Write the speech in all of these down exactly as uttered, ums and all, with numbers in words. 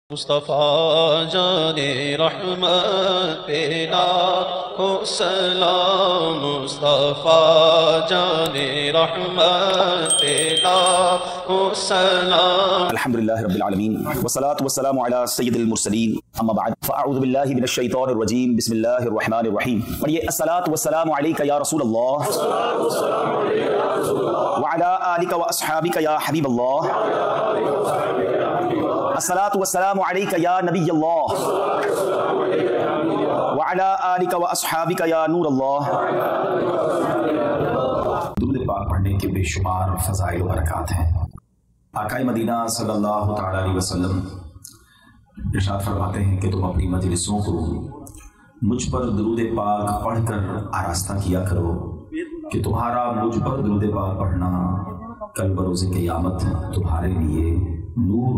مصطفیٰ جان رحمت پہ لاکھوں سلام، مصطفیٰ جان رحمت پہ لاکھوں سلام۔ الحمدللہ رب العالمین والصلاة والسلام علی سید المرسلین، اما بعد فاعوذ باللہ من الشیطان الرجیم، بسم اللہ الرحمن الرحیم۔ پڑھیے الصلاة والسلام علیک یا رسول اللہ وعلی آلک و اصحابک یا حبیب اللہ، الصلاة والسلام علیک یا نبی اللہ وعلی آلک و اصحابک یا نور اللہ۔ درود پاک پڑھنے کے بے شمار فضائل و برکات ہیں۔ آقائے مدینہ صلی اللہ تعالی علیہ وسلم ارشاد فرماتے ہیں کہ تم اپنی مجلسوں کو مجھ پر درود پاک پڑھ کر آراستہ کیا کرو کہ تمہارا مجھ پر درود پاک پڑھنا کل بروز قیامت تمہارے لیے نور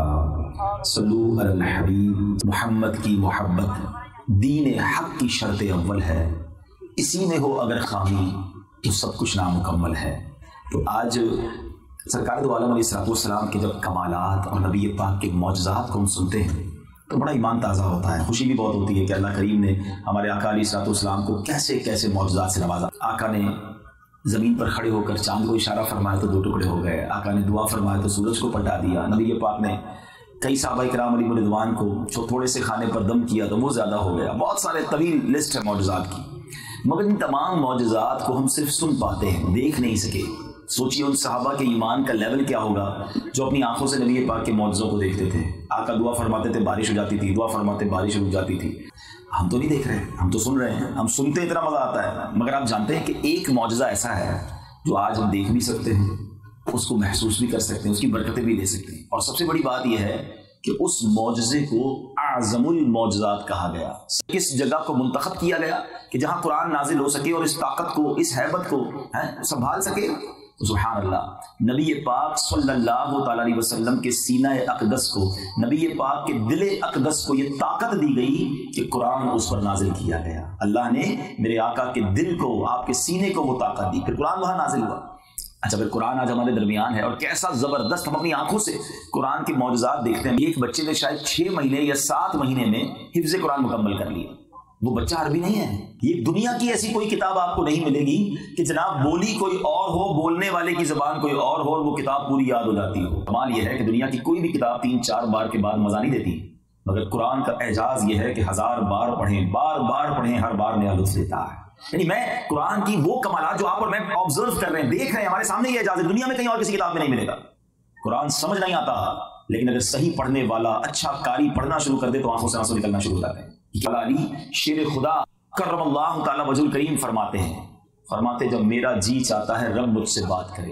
ہوگا۔ صلو علی الحبیب، محمد کی محبت دین حق کی شرط اول ہے، اسی میں ہو اگر خامی تو سب کچھ نامکمل ہے۔ تو آج سرکار دو عالم علیہ السلام کے جب کمالات اور نبی پاک کے معجزات کو ہم سنتے ہیں تو بڑا ایمان تازہ ہوتا ہے، خوشی بھی بہت ہوتی ہے کہ اللہ کریم نے ہمارے آقا علیہ السلام کو کیسے کیسے معجزات سے نوازا۔ آقا نے زمین پر کھڑے ہو کر چاند کو اشارہ فرمایا تو دو ٹکڑے ہو گئے، آقا نے دعا فرمایا تو سورج کو پلٹا دیا، نبی پاک نے کئی صحابہ کرام علیہ رضوان کو جو تھوڑے سے کھانے پر دم کیا تو وہ زیادہ ہو گیا۔ بہت سارے طویل لسٹ ہے معجزات کی، مگر ان تمام معجزات کو ہم صرف سن پاتے ہیں، دیکھ نہیں سکے۔ سوچیے ان صحابہ کے ایمان کا لیول کیا ہوگا جو اپنی آنکھوں سے نبی پاک کے معجزوں کو دیکھتے تھے۔ آقا دعا فرماتے تھے بارش ہو جاتی تھی، دعا فرماتے بارش رک جاتی تھی۔ ہم تو نہیں دیکھ رہے، ہم تو سن رہے ہیں، ہم سنتے اتنا مزہ آتا ہے، مگر آپ جانتے ہیں کہ ایک معجزہ ایسا ہے جو آج ہم دیکھ بھی سکتے ہیں، اس کو محسوس بھی کر سکتے ہیں، اس کی برکتیں بھی لے سکتے ہیں۔ اور سب سے بڑی بات یہ ہے کہ اس معجزے کو اعظم المعجزات کہا گیا۔ کس جگہ کو منتخب کیا گیا کہ جہاں قرآن نازل ہو سکے اور اس طاقت کو، اس ہیبت کو سنبھال سکے؟ سبحان اللہ، نبی پاک صلی اللہ تعالی علیہ وسلم کے سینہ اقدس کو، نبی پاک کے دل اقدس کو یہ طاقت دی گئی کہ قرآن اس پر نازل کیا گیا۔ اللہ نے میرے آقا کے دل کو، آپ کے سینے کو وہ طاقت دی، پھر قرآن وہاں نازل ہوا۔ اچھا، پھر قرآن آج ہمارے درمیان ہے اور کیسا زبردست ہم اپنی آنکھوں سے قرآن کے معجزات دیکھتے ہیں۔ ایک بچے نے شاید چھ مہینے یا سات مہینے میں حفظ قرآن مکمل کر لیا۔ وہ بچہ عربی نہیں ہے۔ یہ دنیا کی ایسی کوئی کتاب آپ کو نہیں ملے گی کہ جناب بولی کوئی اور ہو، بولنے والے کی زبان کوئی اور ہو اور وہ کتاب پوری یاد ہو جاتی ہو۔ کمال یہ ہے کہ دنیا کی کوئی بھی کتاب تین چار بار کے بعد مزہ نہیں دیتی، مگر قرآن کا اعجاز یہ ہے کہ ہزار بار پڑھیں، بار بار پڑھیں، ہر بار نیا لطف دیتا ہے۔ یعنی میں قرآن کی وہ کمالات جو آپ اور میں آبزرو کر رہے ہیں، دیکھ رہے ہیں، ہمارے سامنے یہ اعجاز ہے، دنیا میں کہیں اور کسی کتاب میں نہیں ملے گا۔ قرآن سمجھ نہیں آتا، لیکن اگر صحیح پڑھنے والا اچھا قاری پڑھنا شروع کر دے تو آنکھوں سے آنسو نکلنا شروع ہو جاتے ہیں۔ علی شیر خدا کرم اللہ تعالیٰ وجہ الکریم فرماتے ہیں، فرماتے جب میرا جی چاہتا ہے رب مجھ سے بات کرے،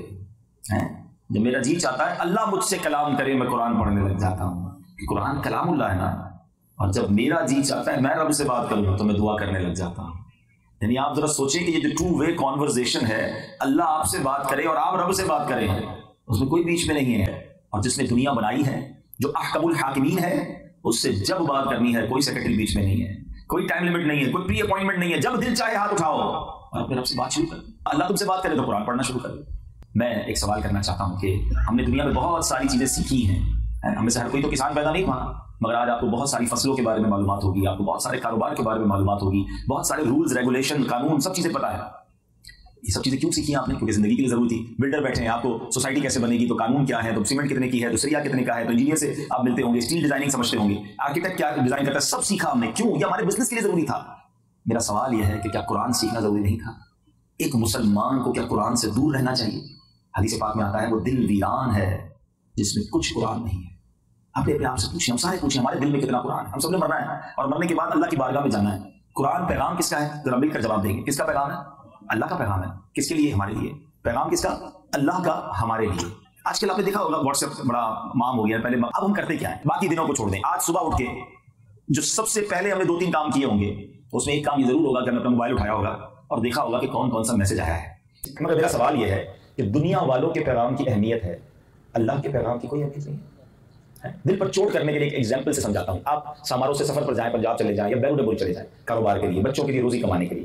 جب میرا جی چاہتا ہے اللہ مجھ سے کلام کرے، میں قرآن پڑھنے لگ جاتا ہوں۔ قرآن کلام اللہ ہے نا، اور جب میرا جی چاہتا ہے میں رب سے بات کروں تو میں دعا کرنے لگ جاتا ہوں۔ یعنی آپ ذرا سوچیں کہ یہ جو ٹو وے کانورزیشن ہے، اللہ آپ سے بات کرے اور آپ رب سے بات کریں، اس میں کوئی بیچ میں نہیں ہے۔ اور جس نے دنیا بنائی ہے، جو احکم الحاکمین ہے، اس سے جب بات کرنی ہے کوئی سیکرٹری بیچ میں نہیں ہے، کوئی ٹائم لمٹ نہیں ہے، کوئی پری اپوائنٹمنٹ نہیں ہے، جب دل چاہے ہاتھ اٹھاؤ اور اپنے رب سے بات شروع کر۔ اللہ تم سے بات کرے تو قرآن پڑھنا شروع کر۔ میں ایک سوال کرنا چاہتا ہوں کہ ہم نے دنیا میں بہت ساری چیزیں سیکھی ہیں، ہمیں سے ہر کوئی تو کسان پیدا نہیں ہوا، مگر آج آپ کو بہت ساری فصلوں کے بارے میں معلومات ہوگی، آپ کو بہت سارے کاروبار کے بارے میں معلومات ہوگی، بہت سارے رولز، ریگولیشن، قانون، سب چیزیں پتہ ہے۔ یہ سب چیزیں کیوں سیکھی ہیں آپ نے؟ کیونکہ زندگی کے لیے ضروری تھی۔ بلڈر بیٹھے ہیں، آپ کو سوسائٹی کیسے بنے گی تو قانون کیا ہے، تو سیمنٹ کتنے کی ہے، تو سریا کتنے کا ہے، تو انجینئر سے آپ ملتے ہوں گے، اسٹیل ڈیزائننگ سمجھتے ہوں گے، آرکیٹیکٹ کیا ڈیزائن کرتا ہے، سب سیکھا ہم نے۔ کیوں؟ یہ ہمارے بزنس کے لیے ضروری تھا۔ میرا سوال یہ ہے کہ کیا قرآن سیکھنا ضروری نہیں تھا؟ ایک مسلمان کو کیا قرآن سے دور رہنا چاہیے؟ حدیث پاک میں آتا ہے وہ دل ویران ہے جس میں کچھ قرآن نہیں ہے۔ آپ اپنے آپ سے پوچھیں، ہم سارے پوچھیں ہمارے دل میں کتنا قرآن ہے؟ ہم سب نے مرنا ہے اور مرنے کے بعد اللہ کی بارگاہ میں جانا ہے۔ قرآن پیغام کس کا ہے؟ ذرا مل کر جواب دیں گے۔ کس کا پیغام ہے؟ اللہ کا پیغام ہے۔ کس کے لیے؟ ہمارے لیے۔ پیغام کس کا؟ اللہ کا ہمارے لیے۔ آج کل آپ نے دیکھا ہوگا واٹس ایپ بڑا عام ہو گیا ہے، پہلے اب ہم کرتے کیا ہے؟ باقی دنوں کو چھوڑ دیں، آج صبح اٹھ کے جو سب سے پہلے ہم نے دو تین کام کیے ہوں گے، اس میں ایک کام یہ ضرور ہوگا کہ ہم نے اپنا موبائل اٹھایا ہوگا اور دیکھا ہوگا کہ کون کون سا میسج آیا ہے۔ مگر میرا سوال یہ ہے کہ دنیا والوں کے پیغام کی اہمیت ہے، اللہ کے پیغام کی کوئی اہمیت نہیں ہے۔ دل پر چوٹ کرنے کے لیے ایک ایگزامپل سے سمجھاتا ہوں۔ آپ ساماروں سے سفر پر جائیں، پنجاب چلے جائیں یا بیرون ملک چلے جائیں کاروبار کے لیے، بچوں کے لیے روزی کمانے کے لیے،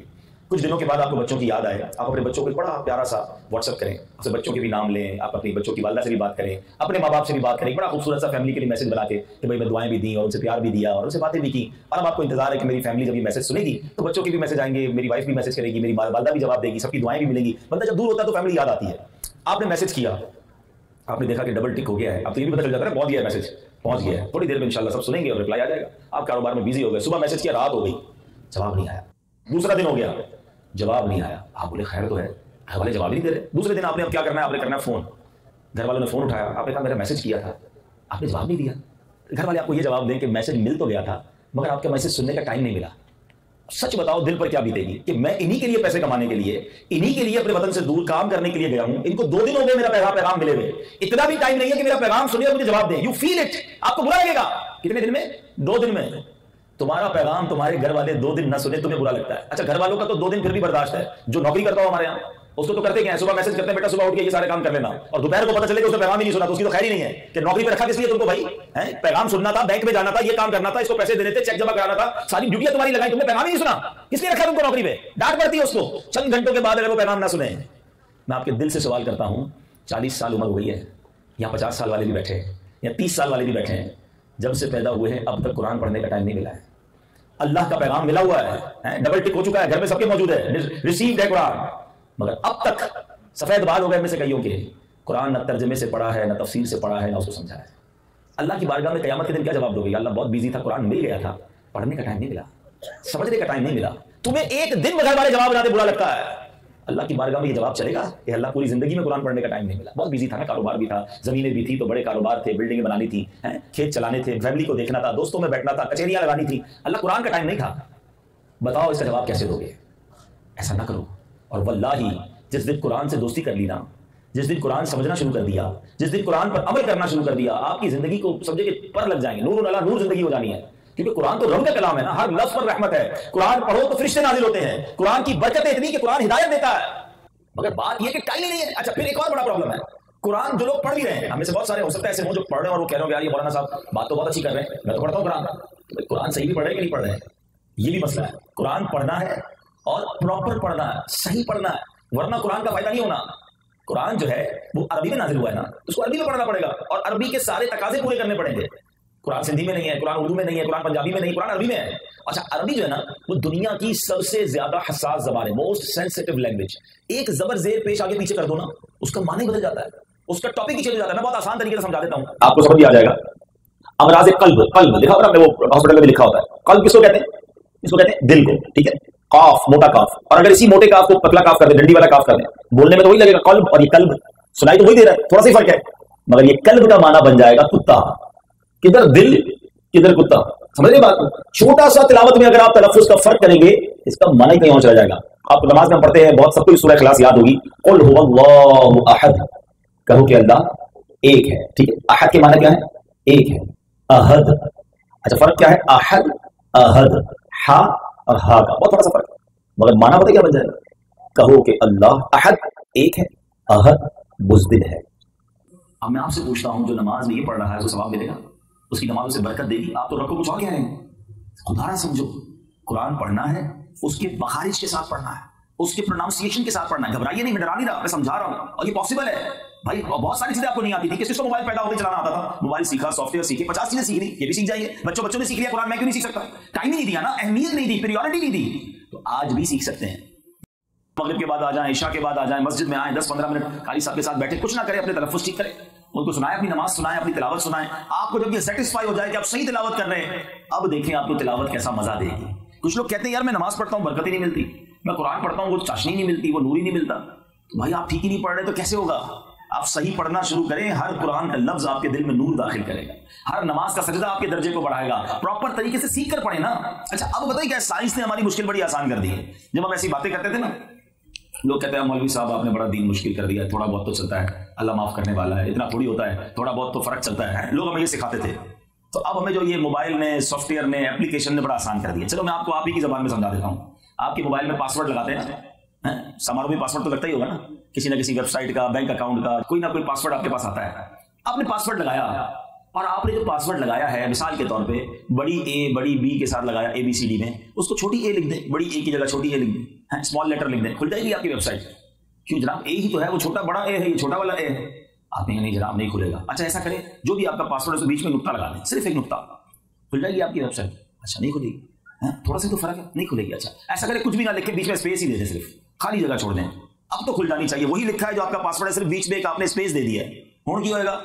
کچھ دنوں کے بعد آپ کو بچوں کی یاد آئے، آپ اپنے بچوں کو ایک بڑا پیارا سا واٹس ایپ کریں، اس سے بچوں کے بھی نام لیں، آپ اپنی بچوں کی والدہ سے بھی بات کریں، اپنے ماں باپ سے بھی بات کریں، بڑا خوبصورت سا فیملی کے لیے میسج بنا کے کہ بھائی میں دعائیں بھی دیں اور ان سے پیار بھی دیا اور ان سے باتیں بھی کی، اور اب آپ کو انتظار ہے کہ میری فیملی جب یہ میسج سنے گی تو بچوں کے بھی میسج آئیں گے، میری وائف بھی میسج کرے گی، میری والدہ بھی جواب دے گی، سب کی دعائیں بھی ملیں گی۔ بندہ جب دور ہوتا ہے تو فیملی یاد آتی ہے۔ آپ نے میسج کیا، آپ نے دیکھا کہ ڈبل ٹک ہو گیا ہے، اب تو یہ بھی پتہ چل جاتا ہے پہنچ گیا ہے، میسج پہنچ گیا ہے، تھوڑی دیر میں انشاءاللہ سب سنیں گے اور رپلائی آ جائے گا۔ آپ کاروبار میں بزی ہو گئے، صبح میسج کیا، رات ہو گئی، جواب نہیں آیا، دوسرا دن ہو گیا، جواب نہیں آیا، آپ بولے خیر تو ہے، گھر والے جواب ہی نہیں دے رہے۔ دوسرے دن آپ نے اب کیا کرنا ہے، آپ نے کرنا ہے فون، گھر والوں نے فون اٹھایا، آپ نے کہا میرا میسج کیا تھا، آپ نے جواب نہیں دیا۔ گھر والے آپ کو یہ جواب دیں کہ میسج مل تو گیا تھا مگر آپ کا میسج سننے کا ٹائم نہیں ملا۔ سچ بتاؤ دل پر کیا بیتے گی کہ میں انہی کے لیے پیسے کمانے کے لیے، انہی کے لیے اپنے وطن سے دور کام کرنے کے لیے گیا ہوں، ان کو دو دن ہو گئے میرا پیغام پیغام ملے ہوئے، اتنا بھی ٹائم نہیں ہے کہ میرا پیغام سنیں اور مجھے جواب دیں۔ یو فیل اٹ، آپ کو برا لگے گا۔ کتنے دن میں؟ دو دن میں۔ تمہارا پیغام تمہارے گھر والے دو دن نہ سنے تمہیں برا لگتا ہے۔ اچھا گھر والوں کا تو دو دن پھر بھی برداشت ہے، جو نوکری کرتا ہو ہمارے یہاں اس کو تو کرتے کیا ہے، صبح میسج کرتے ہیں بیٹا صبح اٹھ کے یہ سارے کام کر لینا، اور دوپہر کو پتہ چلے کہ اس نے پیغام ہی نہیں سنا تو اس کی تو خیر ہی نہیں ہے کہ نوکری پہ رکھا کس لیے تم کو بھائی؟ پیغام سننا تھا، بینک میں جانا تھا، یہ کام کرنا تھا، اس کو پیسے دینے تھے، چیک جمع کرانا تھا، ساری ڈیوٹیاں تمہاری لگائی، تم نے پیغام ہی نہیں سنا، کس لیے رکھا تم کو نوکری پہ؟ ڈانٹ پڑتی ہے اس کو چند گھنٹوں کے بعد اگر وہ پیغام نہ سنے۔ میں آپ کے دل سے سوال کرتا ہوں، چالیس سال عمر ہو گئی ہے، یہاں پچاس سال والے بھی بیٹھے ہیں یا تیس سال والے بھی بیٹھے ہیں، جب سے پیدا ہوئے ہیں اب تک قرآن پڑھنے کا ٹائم نہیں ملا ہے۔ اللہ کا پیغام ملا ہوا ہے، ڈبل ٹک ہو چکا ہے، گھر میں سب کے موجود ہے، ریسیوڈ ہے قرآن، مگر اب تک سفید بال ہو گئے میں سے کئیوں کے، قرآن نہ ترجمے سے پڑھا ہے، نہ تفسیر سے پڑھا ہے، نہ اس کو سمجھا ہے۔ اللہ کی بارگاہ میں قیامت کے دن کیا جواب دو گے؟ اللہ بہت بیزی تھا، قرآن مل گیا تھا، پڑھنے کا ٹائم نہیں ملا، سمجھنے کا ٹائم نہیں ملا۔ تمہیں ایک دن میں گھر والے جواب بنا دے برا لگتا ہے، اللہ کی بارگاہ میں یہ جواب چلے گا کہ اللہ پوری زندگی میں قرآن پڑھنے کا ٹائم نہیں ملا، بہت بیزی تھا نا، کاروبار بھی تھا، زمینیں بھی تھی تو بڑے کاروبار تھے، بلڈنگیں بنانی تھی، کھیت چلانے تھے، فیملی کو دیکھنا تھا، دوستوں میں بیٹھنا تھا، کچہریاں لگانی تھی، اللہ قرآن کا ٹائم نہیں تھا۔ بتاؤ اس کا جواب کیسے دو گے؟ ایسا نہ کرو۔ اور واللہ جس دن قرآن سے دوستی کر لی نا، جس دن قرآن سمجھنا شروع کر دیا، جس دن قرآن پر عمل کرنا شروع کر دیا، آپ کی زندگی کو سمجھے کہ پر لگ جائیں گے، نور اللہ نور زندگی ہو جانی ہے، کیونکہ قرآن تو رب کا کلام ہے نا، ہر لفظ پر رحمت ہے، قرآن پڑھو تو فرشتے نازل ہوتے ہیں، قرآن کی برکت اتنی کہ قرآن ہدایت دیتا ہے، مگر بات یہ کہ ٹائم نہیں ہے۔ اچھا پھر ایک اور بڑا پرابلم ہے، قرآن جو لوگ پڑھ بھی رہے ہیں، ہمیں سے بہت سارے ہو سکتا ہے ایسے ہوں جو پڑھ رہے ہیں اور وہ کہہ رہے ہو یار یہ مولانا صاحب بات تو بہت اچھی کر رہے ہیں، میں تو پڑھتا ہوں قرآن، تو قرآن صحیح بھی پڑھ رہے ہیں کہ نہیں پڑھ رہے ہیں، یہ بھی مسئلہ ہے۔ قرآن پڑھنا ہے اور پراپر پڑھنا ہے، صحیح پڑھنا ہے، ورنہ قرآن کا فائدہ نہیں ہونا۔ قرآن جو ہے وہ عربی میں نازل ہوا ہے نا، اس کو عربی میں پڑھنا پڑے گا اور عربی کے سارے تقاضے پورے کرنے پڑیں گے۔ قرآن سندھی میں نہیں ہے، قرآن اردو میں نہیں ہے، قرآن پنجابی میں نہیں، قرآن عربی میں ہے۔ اچھا عربی جو ہے نا وہ دنیا کی سب سے زیادہ حساس زبان ہے، موسٹ سینسیٹیو لینگویج۔ ایک زبر زیر پیش آگے پیچھے کر دو نا اس کا معنی بدل جاتا ہے، اس کا ٹاپک ہی چینج ہو جاتا ہے۔ میں بہت آسان طریقے سے سمجھا دیتا ہوں، آپ کو سمجھ بھی آ جائے گا۔ امراض قلب، قلب لکھا ہوتا ہے وہ ہاسپٹل میں بھی لکھا ہوتا ہے، قلب کس کو کہتے ہیں؟ اس کو کہتے ہیں دل کو، ٹھیک ہے، قاف موٹا قاف، اور اگر اسی موٹے قاف کو پتلا قاف کر دیں، ڈنڈی والا قاف کر دیں، بولنے میں تو وہی لگے گا قلب، اور یہ قلب سنائی تو وہی دے رہا ہے، تھوڑا سا فرق ہے، مگر یہ قلب کا معنی بن جائے گا کتا، کدھر دل کدھر کتا، سمجھ رہے بات کو؟ چھوٹا سا تلاوت میں اگر آپ تلفظ کا فرق کریں گے اس کا معنی کہیں اور چلا جائے گا۔ آپ نماز میں پڑھتے ہیں، بہت سب کو سورہ اخلاص یاد ہوگی، قل هو اللہ احد، کہو کہ اللہ ایک ہے، ٹھیک ہے، احد کے معنی کیا ہے؟ ایک ہے، احد، اچھا فرق کیا ہے؟ احد احد، ہا اور ہا کا بہت تھوڑا سا فرق ہے، مگر معنی پتہ کیا بن جائے گا؟ کہو کہ اللہ احد ایک ہے، احد بزدل ہے۔ اب میں آپ سے پوچھتا ہوں جو نماز میں یہ پڑھ رہا ہے اس کو ثواب ملے گا؟ اس کی نماز سے برکت دے گی؟ آپ تو رکھو کچھ اور کہہ رہے ہیں، خدا نہ سمجھو، قرآن پڑھنا ہے اس کے مخارج کے ساتھ پڑھنا ہے، اس کے پروناؤنسیشن کے ساتھ پڑھنا ہے، گھبرائیے نہیں، میں ڈرا نہیں رہا، میں سمجھا رہا ہوں، اور یہ پاسبل ہے بھائی۔ بہت ساری چیزیں آپ کو نہیں آتی تھی، کس کو موبائل پیدا ہوتے چلانا آتا تھا، موبائل سیکھا، سافٹ ویئر سیکھے، پچاس چیزیں سیکھ لی، یہ بھی سیکھ جائیے، بچوں بچوں نے سیکھ لیا قرآن، میں کیوں نہیں سیکھ سکتا؟ ٹائم نہیں دیا نا، اہمیت نہیں دی، پریورٹی نہیں دی، تو آج بھی سیکھ سکتے ہیں۔ مغرب کے بعد آ جائیں، عشاء کے بعد آ جائیں، مسجد میں آئیں، دس پندرہ منٹ قاری صاحب کے ساتھ بیٹھے، کچھ نہ کریں، اپنے تلفظ ٹھیک کریں، ان کو سنائیں، اپنی نماز سنائیں، اپنی تلاوت سنائیں۔ آپ کو جب یہ سیٹسفائی ہو جائے کہ آپ صحیح تلاوت کر رہے ہیں، اب دیکھیں آپ کو تلاوت کیسا مزہ دے گی۔ کچھ لوگ کہتے ہیں یار میں نماز پڑھتا ہوں برکت ہی نہیں ملتی، میں قرآن پڑھتا ہوں وہ چاشنی نہیں ملتی، وہ نور ہی نہیں ملتا۔ تو بھائی آپ ٹھیک ہی نہیں پڑھ رہے تو کیسے ہوگا؟ آپ صحیح پڑھنا شروع کریں، ہر قرآن کا لفظ آپ کے دل میں نور داخل کرے گا، ہر نماز کا سجدہ آپ کے درجے کو بڑھائے گا، پراپر طریقے سے سیکھ کر پڑھیں نا۔ اچھا اب بتائیے کیا سائنس نے ہماری مشکل بڑی آسان کر دی ہے۔ جب ہم ایسی باتیں کرتے تھے نا، لوگ کہتے ہیں مولوی صاحب آپ نے بڑا دین مشکل کر دیا ہے، تھوڑا بہت تو چلتا ہے، اللہ معاف کرنے والا ہے، اتنا تھوڑی ہوتا ہے، تھوڑا بہت تو فرق چلتا ہے، لوگ ہمیں یہ سکھاتے تھے۔ تو اب ہمیں جو یہ موبائل نے، سافٹ ویئر نے، اپلیکیشن نے بڑا آسان کر دیا۔ چلو میں آپ کو آپ ہی کی زبان میں سمجھا دیتا ہوں۔ آپ کے موبائل میں پاسورڈ لگاتے ہیں نا، سماروں میں پاسورڈ تو لگتا ہی ہوگا نا، کسی نہ کسی ویب سائٹ کا، بینک اکاؤنٹ کا، کوئی نہ کوئی پاسورڈ آپ کے پاس آتا ہے۔ آپ نے پاسورڈ لگایا، اور آپ نے جو پاسورڈ لگایا ہے مثال کے طور پہ بڑی اے بڑی بی کے ساتھ لگایا اے بی سی ڈی میں، اس کو چھوٹی اے لکھ دیں، بڑی اے کی جگہ چھوٹی اے لکھ دیں، اسمال لیٹر لکھ دیں، کھل جائے گی آپ کی ویب سائٹ۔ کیوں جناب اے ہی تو ہے، وہ چھوٹا بڑا اے ہے، یہ چھوٹا والا اے ہے۔ آپ کہیں نہیں جناب نہیں کھلے گا۔ اچھا ایسا کریں جو بھی آپ کا پاسورڈ ہے اس بیچ میں نقطہ لگا دیں، صرف ایک نقطہ، کھل جائے گی آپ کی ویب سائٹ۔ اچھا نہیں کھلے گی، تھوڑا سا تو فرق ہے، نہیں کھلے گی۔ اچھا ایسا کریں کچھ بھی نہ لکھیں، بیچ میں اسپیس ہی دے دیں، صرف خالی جگہ چھوڑ دیں، اب تو کھل جانی چاہیے۔ وہی لکھا ہے جو آپ کا پاسورڈ ہے، صرف بیچ میں ایک آپ نے اسپیس دے دیا ہے، ہون کی ہوئے گا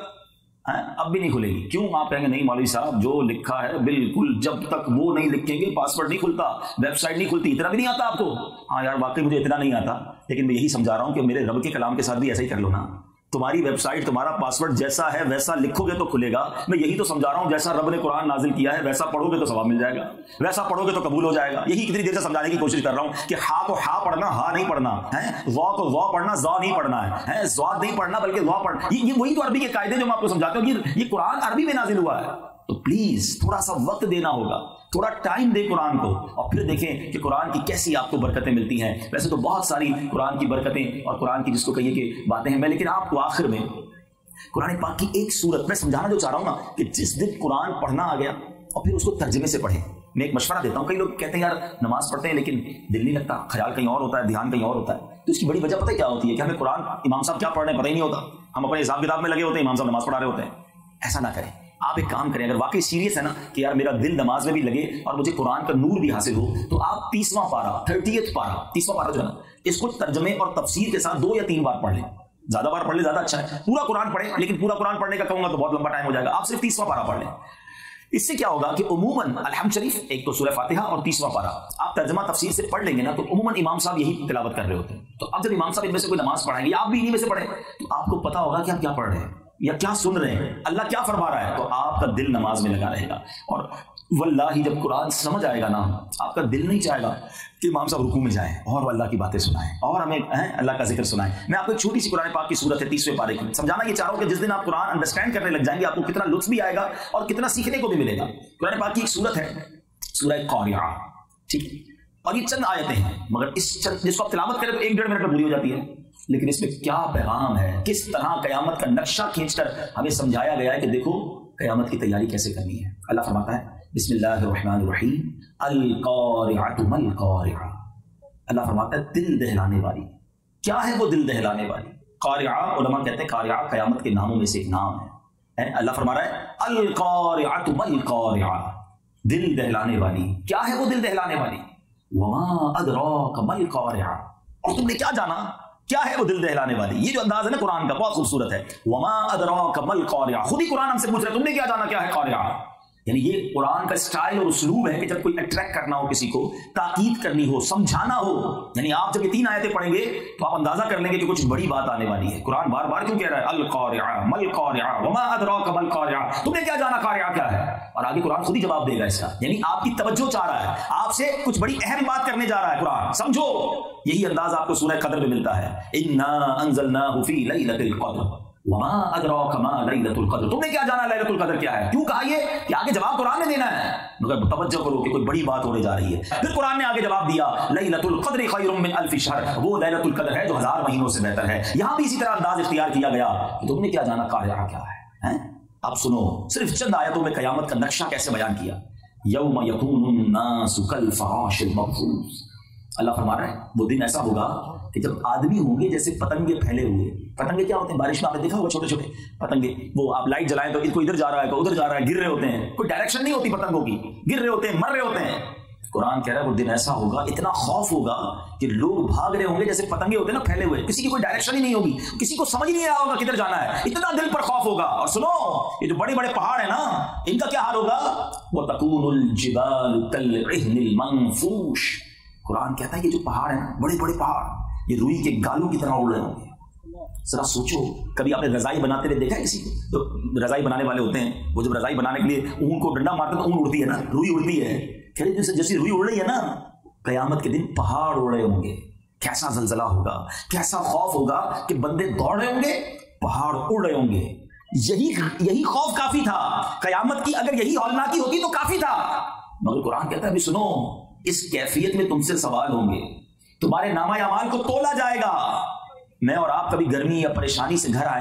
اب بھی نہیں کھلے گی۔ کیوں؟ آپ کہیں گے نہیں مولوی صاحب جو لکھا ہے بالکل، جب تک وہ نہیں لکھیں گے پاسورڈ نہیں کھلتا، ویب سائٹ نہیں کھلتی۔ اتنا بھی نہیں آتا آپ کو؟ ہاں یار واقعی مجھے اتنا نہیں آتا، لیکن میں یہی سمجھا رہا ہوں کہ میرے رب کے کلام کے ساتھ بھی ایسا ہی کر لو نا۔ تمہاری ویب سائٹ تمہارا پاسورڈ جیسا ہے ویسا لکھو گے تو کھلے گا۔ میں یہی تو سمجھا رہا ہوں، جیسا رب نے قرآن نازل کیا ہے ویسا پڑھو گے تو ثواب مل جائے گا، ویسا پڑھو گے تو قبول ہو جائے گا۔ یہی کتنی دیر سے سمجھانے کی کوشش کر رہا ہوں کہ ہا کو ہا پڑھنا، ہا نہیں پڑھنا ہے، وا کو وا پڑھنا، زا نہیں پڑھنا ہے، زواد نہیں پڑھنا بلکہ وا پڑھنا۔ یہ وہی تو عربی کے قاعدے جو میں آپ کو سمجھاتا ہوں، یہ قرآن عربی میں نازل ہوا ہے، تو پلیز تھوڑا سا وقت دینا ہوگا، تھوڑا ٹائم دے قرآن کو، اور پھر دیکھیں کہ قرآن کی کیسی آپ کو برکتیں ملتی ہیں۔ ویسے تو بہت ساری قرآن کی برکتیں اور قرآن کی جس کو کہیے کہ باتیں ہیں، میں لیکن آپ کو آخر میں قرآن پاک کی ایک سورت میں سمجھانا جو چاہ رہا ہوں نا، کہ جس دن قرآن پڑھنا آ گیا اور پھر اس کو ترجمے سے پڑھیں۔ میں ایک مشورہ دیتا ہوں، کئی لوگ کہتے ہیں یار نماز پڑھتے ہیں لیکن دل نہیں لگتا، خیال کہیں اور ہوتا ہے، دھیان کہیں اور ہوتا ہے۔ تو اس کی بڑی وجہ پتہ ہے کیا ہوتی ہے کہ ہمیں قرآن امام صاحب کیا پڑھ رہے ہیں پتہ ہی نہیں ہوتا، ہم اپنے حساب کتاب میں لگے ہوتے ہیں، امام صاحب نماز پڑھا رہے ہوتے ہیں۔ ایسا نہ کریں، آپ ایک کام کریں، اگر واقعی سیریس ہے نا کہ یار میرا دل نماز میں بھی لگے اور مجھے قرآن کا نور بھی حاصل ہو، تو آپ تیسواں پارہ تھرٹیتھ پارہ تیسواں پارہ جو ہے نا، اس کو ترجمے اور تفسیر کے ساتھ دو یا تین بار پڑھ لیں۔ زیادہ بار پڑھ لیں زیادہ اچھا ہے، پورا قرآن پڑھیں، لیکن پورا قرآن پڑھنے کا کہوں گا تو بہت لمبا ٹائم ہو جائے گا، آپ صرف تیسواں پارہ پڑھ لیں۔ اس سے کیا ہوگا کہ عموماً الحمد شریف ایک تو سورہ فاتحہ اور تیسواں پارہ آپ ترجمہ تفسیر سے پڑھ لیں گے نا، تو عموماً امام صاحب یہی تلاوت کر رہے ہوتے ہیں۔ تو اب جب امام صاحب ان میں سے کوئی نماز پڑھائیں گے یا آپ بھی انہی میں سے پڑھیں، تو آپ کو پتا ہوگا کہ آپ کیا پڑھ رہے ہیں یا کیا سن رہے ہیں، اللہ کیا فرما رہا ہے، تو آپ کا دل نماز میں لگا رہے گا۔ اور واللہ جب قرآن سمجھ آئے گا نا، آپ کا دل نہیں چاہے گا کہ امام صاحب رکوع میں جائیں اور اللہ کی باتیں سنائیں اور ہمیں اللہ کا ذکر سنائیں۔ میں آپ کو ایک چھوٹی سی قرآن پاک کی سورت ہے تیسویں پارے کی، سمجھانا یہ چاہ رہا ہوں کہ جس دن آپ قرآن انڈرسٹینڈ کرنے لگ جائیں گے، آپ کو کتنا لطف بھی آئے گا اور کتنا سیکھنے کو بھی ملے گا۔ قرآن پاک کی ایک سورت ہے سورہ قاریعہ، ٹھیک ہے، اور یہ چند آیتیں ہیں، مگر اس چند جس کو آپ تلاوت کریں تو ایک ڈیڑھ منٹ میں پوری ہو جاتی ہے، لیکن اس میں کیا پیغام ہے، کس طرح قیامت کا نقشہ کھینچ کر ہمیں سمجھایا گیا ہے کہ دیکھو قیامت کی تیاری کیسے کرنی ہے۔ اللہ فرماتا ہے بسم اللہ الرحمن الرحیم القارعۃ ما القارعۃ، اللہ فرماتا ہے دل دہلانے والی۔ کیا ہے وہ دل دہلانے والی؟ قارعہ، علماء کہتے ہیں قارعہ قیامت کے ناموں میں سے ایک نام ہے۔ اللہ فرما رہا ہے القارعۃ ما القارعۃ، دل دہلانے والی۔ کیا ہے وہ دل دہلانے والی؟ وما ادراک ما القارعۃ، اور تم نے کیا جانا کیا ہے وہ دل دہلانے والی؟ یہ جو انداز ہے نا قرآن کا بہت خوبصورت ہے، وما ادراک ما القارعۃ، خود ہی قرآن ہم سے پوچھ رہا ہے تم نے کیا جانا کیا ہے قارعہ۔ یعنی یہ قرآن کا سٹائل اور اسلوب ہے کہ جب کوئی اٹریکٹ کرنا ہو کسی کو، تاکید کرنی ہو، سمجھانا ہو، یعنی آپ جب یہ تین آیتیں پڑھیں گے تو آپ اندازہ کر لیں گے کہ کچھ بڑی بات آنے والی ہے۔ قرآن بار بار کیوں کہہ رہا ہے القارعہ ما القارعہ وما ادراک ما القارعہ، تم نے کیا جانا قارعہ کیا ہے، اور آگے قرآن خود ہی جواب دے گا اس کا، یعنی آپ کی توجہ چاہ رہا ہے، آپ سے کچھ بڑی اہم بات کرنے جا رہا ہے قرآن، سمجھو۔ یہی انداز آپ کو سورہ قدر میں ملتا ہے، انا انزلناہ فی لیلۃ القدر وما ادراک ما لیلۃ القدر، تم نے کیا جانا لیلۃ القدر کیا ہے۔ کیوں کہا یہ کہ آگے جواب قرآن نے دینا ہے، مگر توجہ کرو کہ کوئی بڑی بات ہونے جا رہی ہے۔ پھر قرآن نے آگے جواب دیا لیلۃ القدر خیر من الف شہر، وہ لیلۃ القدر ہے جو ہزار مہینوں سے بہتر ہے۔ یہاں بھی اسی طرح انداز اختیار کیا گیا کہ تم نے کیا جانا قارعہ کیا ہے۔ اب سنو، صرف چند آیتوں میں قیامت کا نقشہ کیسے بیان کیا۔ یوم یکون الناس کالفراش المبثوث، اللہ فرما رہا ہے وہ دن ایسا ہوگا کہ جب آدمی ہوں گے جیسے پتنگے پھیلے ہوئے۔ پتنگے کیا ہوتے ہیں؟ بارش میں آپ نے دیکھا ہوگا چھوٹے چھوٹے پتنگے، وہ آپ لائٹ جلائیں تو کوئی ادھر جا رہا ہے کوئی ادھر جا رہا ہے، گر رہے ہوتے ہیں، کوئی ڈائریکشن نہیں ہوتی پتنگوں کی، گر رہے ہوتے ہیں، مر رہے ہوتے ہیں۔ قرآن کہہ رہا ہے وہ دن ایسا ہوگا، اتنا خوف ہوگا کہ لوگ بھاگ رہے ہوں گے جیسے پتنگے ہوتے ہیں نا پھیلے ہوئے، کسی کی کوئی ڈائریکشن ہی نہیں ہوگی، کسی کو سمجھ نہیں آیا ہوگا کدھر جانا ہے، اتنا دل پر خوف ہوگا۔ اور سنو، یہ جو بڑے بڑے پہاڑ ہیں نا، ان کا کیا حال ہوگا؟ وَتَكُونُ الْجِبَالُ كَالْعِهْنِ الْمَنفُوشِ، قرآن کہتا ہے یہ جو پہاڑ ہیں نا، بڑے بڑے پہاڑ، یہ روئی کے گالوں کی طرح اڑ رہے ہوں گے۔ ذرا سوچو، کبھی آپ نے رضائی بناتے ہوئے دیکھا ہے کسی کو؟ تو رضائی بنانے والے ہوتے ہیں، وہ جب رضائی بنانے کے لیے اون کو ڈنڈا مارتے ہیں تو اون اڑتی ہے نا، روئی اڑتی ہے، جیسے جیسی روئی اڑ رہی ہے نا، قیامت کے دن پہاڑ اڑ رہے ہوں گے۔ کیسا زلزلہ ہوگا، کیسا خوف ہوگا کہ بندے دوڑ رہے ہوں گے، پہاڑ اڑ رہے ہوں گے۔ یہی یہی خوف کافی تھا قیامت کی، اگر یہی ہولناکی ہوتی تو کافی تھا، مگر قرآن کہتا ہے ابھی سنو، اس کیفیت میں تم سے سوال ہوں گے، تمہارے نامہ اعمال کو تولا جائے گا۔ میں اور آپ کبھی گرمی یا پریشانی سے گھر آئیں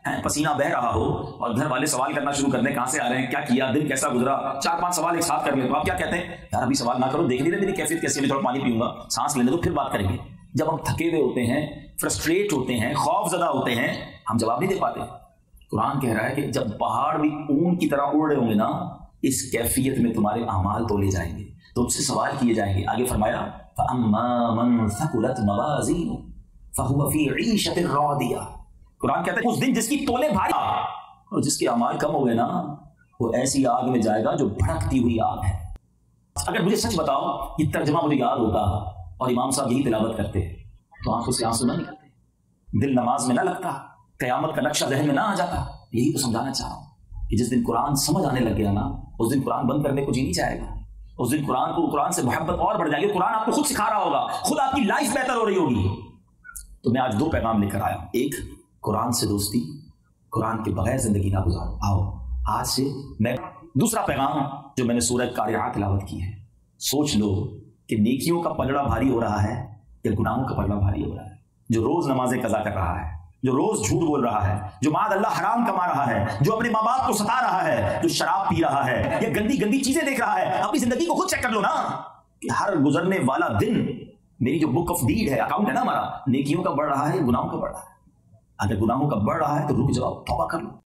پسینہ بہ رہا ہو اور گھر والے سوال کرنا شروع کر دیں کہاں سے آ رہے ہیں, کیا کیا, دن کیسا گزرا, چار پانچ سوال ایک ساتھ کر لیں, تو آپ کیا کہتے ہیں؟ یار ابھی سوال نہ کرو, دیکھ نہیں رہے میری کیفیت کیسی ہے, تھوڑا پانی پیوں گا, سانس لینے دو پھر بات کریں گے. جب ہم تھکے ہوئے ہوتے ہیں, فرسٹریٹ ہوتے ہیں, خوف زدہ ہوتے ہیں, ہم جواب نہیں دے پاتے. قرآن کہہ رہا ہے کہ جب پہاڑ بھی اون کی طرح اڑ رہے ہوں گے نا, اس کیفیت میں تمہارے اعمال تولے جائیں گے, تو اس سے سوال کیے جائیں گے. آگے فرمایا فَأَمَّا مَنْ ثَقُلَتْ مَوَازِينُهُ فَهُوَ فِي عِيشَةٍ رَاضِيَةٍ. قرآن کہتا ہے اس دن جس کی تولے بھاری اور جس کے اعمال کم ہو گئے نا, وہ ایسی آگ میں جائے گا جو بھڑکتی ہوئی آگ ہے. اگر مجھے سچ بتاؤ یہ ترجمہ مجھے یاد ہوتا اور امام صاحب یہی تلاوت کرتے تو آنکھوں سے آنسو نہ نکلتے, دل نماز میں نہ لگتا, قیامت کا نقشہ ذہن میں نہ آ جاتا. یہی تو سمجھانا چاہ رہا ہوں کہ جس دن قرآن سمجھ آنے لگ گیا نا, اس دن قرآن بند کرنے کو جی نہیں چاہے گا. اس دن قرآن کو, قرآن سے محبت اور بڑھ جائے گی. قرآن آپ کو خود سکھا رہا ہوگا, خود آپ کی لائف بہتر ہو رہی ہوگی. تو میں آج دو پیغام لے کر آیا ہوں. ایک, قرآن سے دوستی, قرآن کے بغیر زندگی نہ گزارو. آؤ آج سے میں دوسرا پیغام جو میں نے سورہ قاریعہ تلاوت کی ہے, سوچ لو کہ نیکیوں کا پلڑا بھاری ہو رہا ہے یا گناہوں کا پلڑا بھاری ہو رہا ہے. جو روز نمازیں قضا کر رہا ہے, جو روز جھوٹ بول رہا ہے, جو معاذ اللہ حرام کما رہا ہے, جو اپنے ماں باپ کو ستا رہا ہے, جو شراب پی رہا ہے یا گندی گندی چیزیں دیکھ رہا ہے, اپنی زندگی کو خود چیک کر لو نا کہ ہر گزرنے والا دن میری جو بک آف ڈیڈ ہے, اکاؤنٹ ہے نا ہمارا, نیکیوں کا بڑھ رہا ہے, گناہوں کا بڑھ رہا ہے. اگر گناہوں کا بڑھ رہا ہے تو رک جاؤ, توبہ کر لو.